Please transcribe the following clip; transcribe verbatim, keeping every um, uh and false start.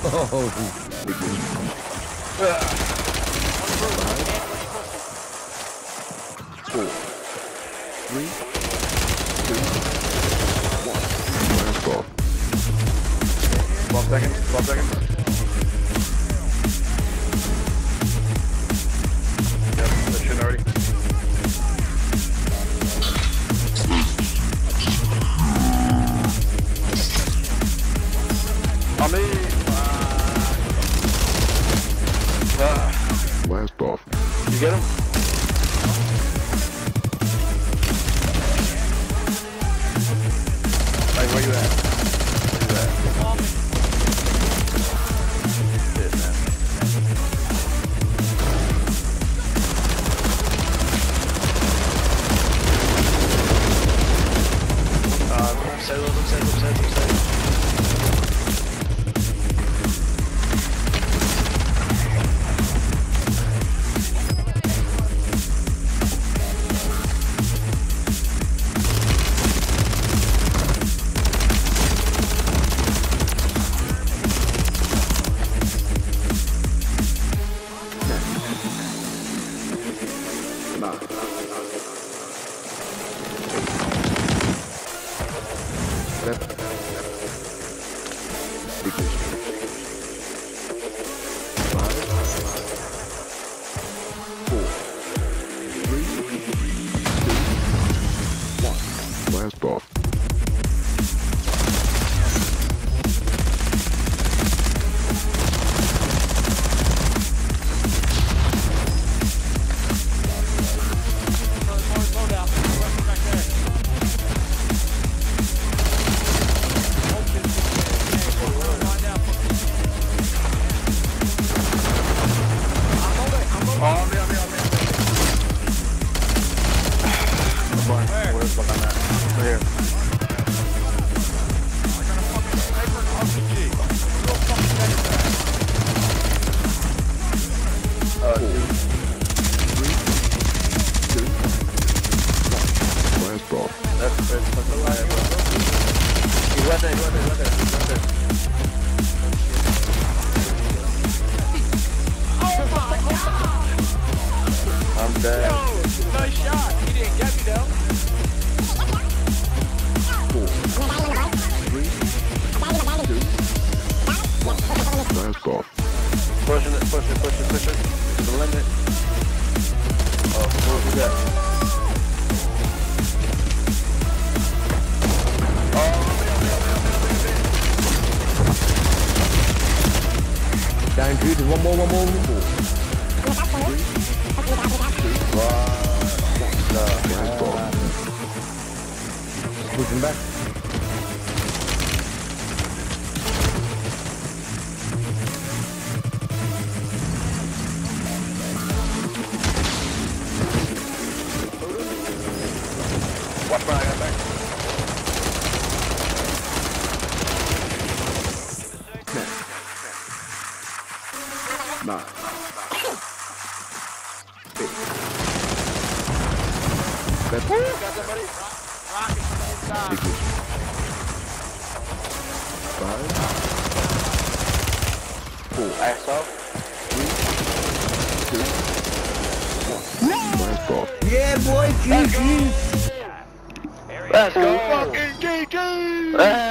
Four, three, two, one. Last ball. twelve seconds, twelve seconds. Yep, that shit already. On me! Uh, Last ball. you get him? Hey, where you at? Where you at? Shit, man. Uh, look side, look side, look side, look side. Last ball. I'm dead. Yo, nice shot. He didn't get me though. Four, three, two, one. Last ball. Pushing it, push it, push it, push it. To the limit. Oh, what was that? Oh, Down two, one more, one more, one more. Last ball. Pushing back. watch my, I got back. Nine. Eight. Got somebody rocking from the inside. Five. Four. Ass off. Three. Two. One. Last ball. Yeah, boy, G G. Let's go. Fucking G G!